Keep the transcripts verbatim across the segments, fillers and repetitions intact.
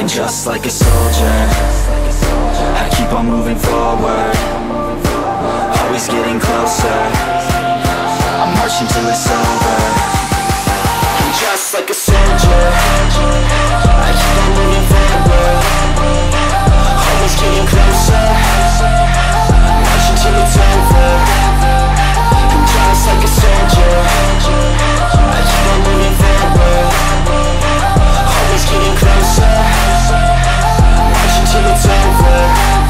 And just like a soldier, I keep on moving forward, always getting closer. I'm marching till it's over. And just like a soldier, I keep on moving forward, always getting closer. I'm marching till it's over. And just like a soldier, I keep on moving forward, always getting closer. I'm marching till it's over.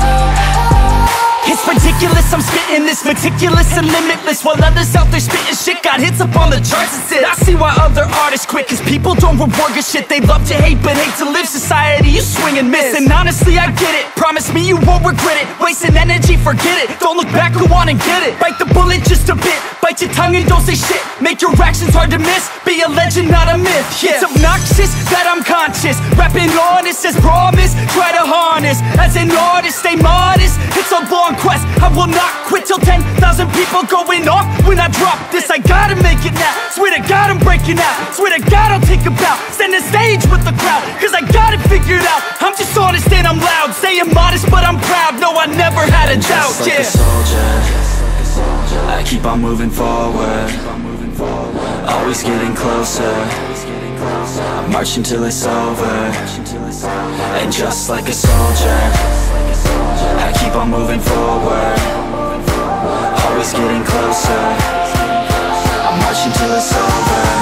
It's ridiculous, I'm spitting this meticulous and limitless, while others out there spitting shit got hits up on the charts and shit. I see why other artists quit, cause people don't reward good shit. They love to hate but hate to live. Society, you swing and miss. And honestly, I get it, promise me you won't regret it. Wasting energy, forget it, don't look back, go on and get it. Bite the bullet just a bit, bite your tongue and don't say shit. Make your actions hard to miss, be a legend, not a myth. Yeah. It's obnoxious that I'm conscious, rapping honest as promise. Try to harness, as an artist, stay modest. It's a long quest, I will not quit till ten thousand people going off when I drop this. I gotta make it now, swear to God I'm breaking out. Swear to God I'll take a bow, stand the stage with the crowd, cause I got it figured out. I'm just honest and I'm loud, saying modest but I'm proud. No, I never had a doubt, just like yeah. a soldier, I keep on moving forward, always getting closer. I'm marching till it's over. And just like a soldier, I keep on moving forward, always getting closer. I'm marching till it's over.